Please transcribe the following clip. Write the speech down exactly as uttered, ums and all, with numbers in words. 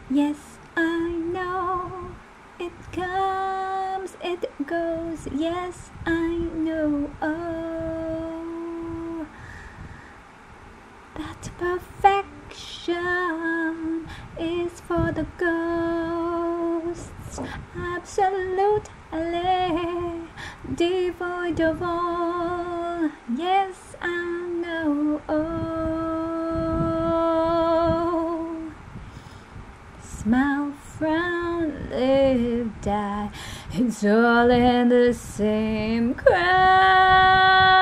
Yes, I know. It comes, it goes. Yes, I know. Oh, that perfection is for the ghosts. Absolutely devoid of all. Yes, I know. Oh, smile, frown, live, die. It's all in the same crowd.